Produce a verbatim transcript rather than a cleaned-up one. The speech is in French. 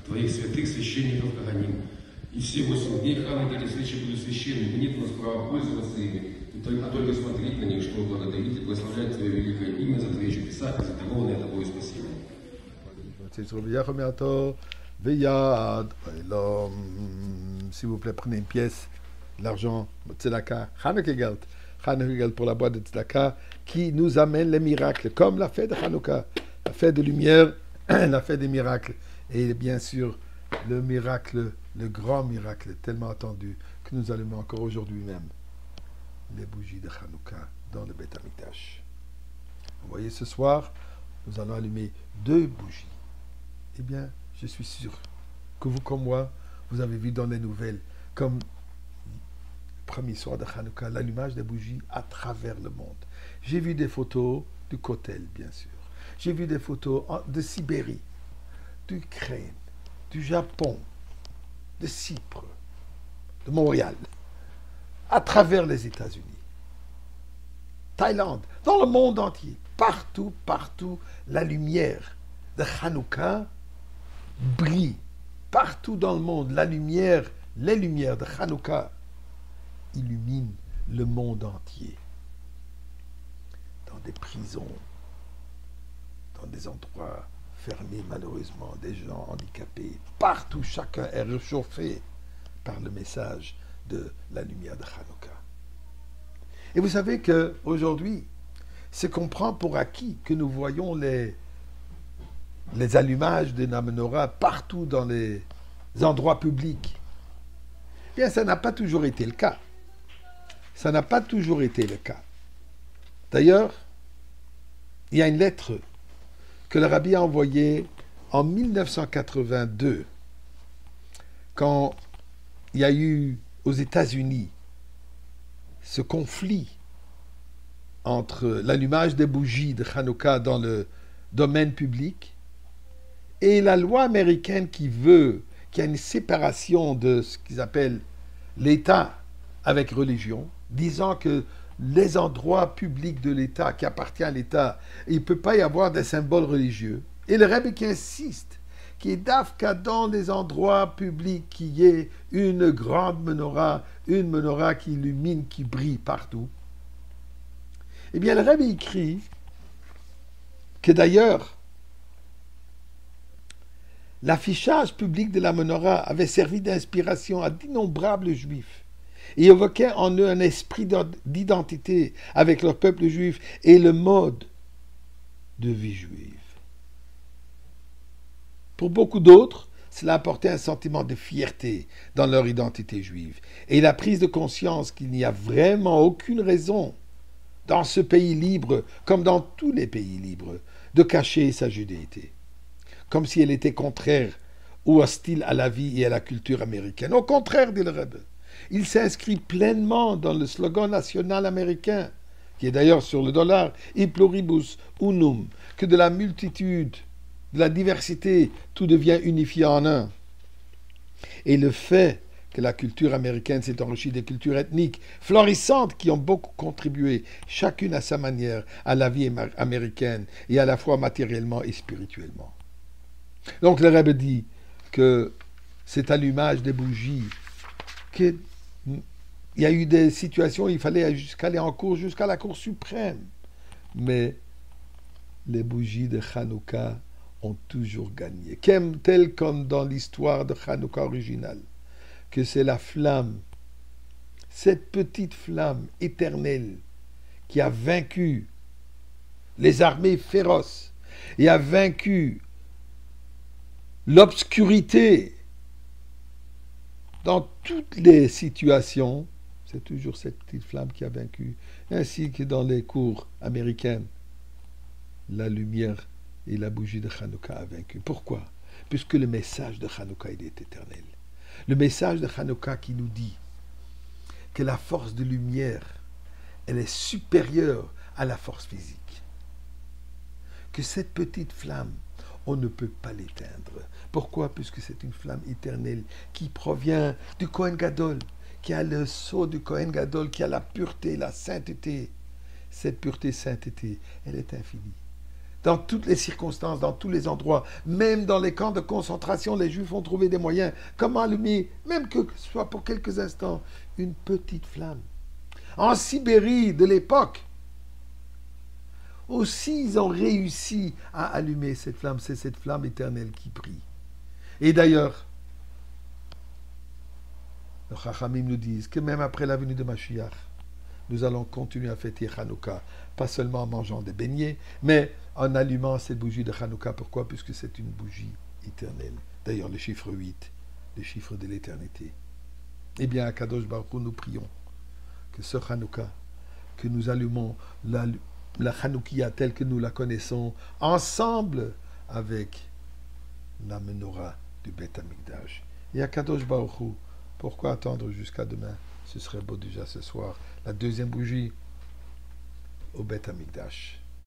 твоих святых священников Каганим. И все восемь дней храм и эти свечи будут священными. Нет у нас права пользоваться ими, а только смотреть на них, чтобы благодарить и прославлять Твое великое имя за Твои чудеса и за дарованное Тобою спасение. S'il vous plaît, prenez une pièce, l'argent, tzedaka, Chanukah Geld, Chanukah Geld pour la boîte de tzedaka, qui nous amène les miracles, comme la fête de Hanouka, la fête de lumière, la fête des miracles, et bien sûr, le miracle, le grand miracle, tellement attendu, que nous allumons encore aujourd'hui même, les bougies de Hanouka dans le Beth Amikdash. Vous voyez, ce soir, nous allons allumer deux bougies. Eh bien, je suis sûr que vous comme moi, vous avez vu dans les nouvelles, comme le premier soir de Hanouka, l'allumage des bougies à travers le monde. J'ai vu des photos du Kotel, bien sûr. J'ai vu des photos de Sibérie, d'Ukraine, du Japon, de Chypre, de Montréal, à travers les États-Unis, Thaïlande, dans le monde entier, partout, partout, la lumière de Hanouka brille. Partout dans le monde, la lumière, les lumières de Hanouka illuminent le monde entier. Dans des prisons, dans des endroits fermés malheureusement, des gens handicapés, partout chacun est réchauffé par le message de la lumière de Hanouka. Et vous savez qu'aujourd'hui, c'est qu'on prend pour acquis que nous voyons les les allumages de la menorah partout dans les endroits publics. Bien, ça n'a pas toujours été le cas. Ça n'a pas toujours été le cas. D'ailleurs, il y a une lettre que le rabbi a envoyée en mille neuf cent quatre-vingt-deux, quand il y a eu aux États-Unis ce conflit entre l'allumage des bougies de Hanouka dans le domaine public et la loi américaine qui veut qu'il y ait une séparation de ce qu'ils appellent l'État avec religion, disant que les endroits publics de l'État, qui appartiennent à l'État, il ne peut pas y avoir des symboles religieux. Et le rabbi qui insiste, qui est d'Afka dans les endroits publics, qu'il y ait une grande menorah, une menorah qui illumine, qui brille partout. Eh bien, le rabbi écrit que d'ailleurs, l'affichage public de la menorah avait servi d'inspiration à d'innombrables juifs et évoquait en eux un esprit d'identité avec leur peuple juif et le mode de vie juive. Pour beaucoup d'autres, cela apportait un sentiment de fierté dans leur identité juive et la prise de conscience qu'il n'y a vraiment aucune raison dans ce pays libre, comme dans tous les pays libres, de cacher sa judéité, comme si elle était contraire ou hostile à la vie et à la culture américaine. Au contraire, dit le Rebbe, il s'inscrit pleinement dans le slogan national américain, qui est d'ailleurs sur le dollar, « I pluribus unum », que de la multitude, de la diversité, tout devient unifié en un. Et le fait que la culture américaine s'est enrichie des cultures ethniques florissantes qui ont beaucoup contribué, chacune à sa manière, à la vie américaine, et à la fois matériellement et spirituellement. Donc le Rebbe dit que cet allumage des bougies, qu'il y a eu des situations où il fallait jusqu'aller en cours, jusqu'à la Cour suprême. Mais les bougies de Hanouka ont toujours gagné. Tel comme dans l'histoire de Hanouka originale, que c'est la flamme, cette petite flamme éternelle qui a vaincu les armées féroces et a vaincu l'obscurité dans toutes les situations. C'est toujours cette petite flamme qui a vaincu, ainsi que dans les cours américaines, la lumière et la bougie de Hanouka a vaincu. Pourquoi? Puisque le message de Hanouka il est éternel. Le message de Hanouka qui nous dit que la force de lumière, elle est supérieure à la force physique. Que cette petite flamme, on ne peut pas l'éteindre. Pourquoi? Puisque c'est une flamme éternelle qui provient du Kohen Gadol, qui a le sceau du Kohen Gadol, qui a la pureté, la sainteté. Cette pureté, sainteté, elle est infinie. dans toutes les circonstances, dans tous les endroits, même dans les camps de concentration, les Juifs ont trouvé des moyens. Comment allumer, même que ce soit pour quelques instants, une petite flamme. En Sibérie de l'époque, aussi ils ont réussi à allumer cette flamme. C'est cette flamme éternelle qui brille. Et d'ailleurs, les Chachamim nous disent que même après la venue de Mashiach, nous allons continuer à fêter Hanouka, pas seulement en mangeant des beignets, mais en allumant cette bougie de Hanouka. Pourquoi? Puisque c'est une bougie éternelle. D'ailleurs, le chiffre huit, le chiffre de l'éternité. Eh bien, à Kadosh Baruch Hu, nous prions que ce Hanouka, que nous allumons la, la Hanoukia telle que nous la connaissons, ensemble avec la menorah du Beth Amikdash. Et à Kadosh Baruch Hu, pourquoi attendre jusqu'à demain? Ce serait beau déjà ce soir. La deuxième bougie au Beth Amikdash.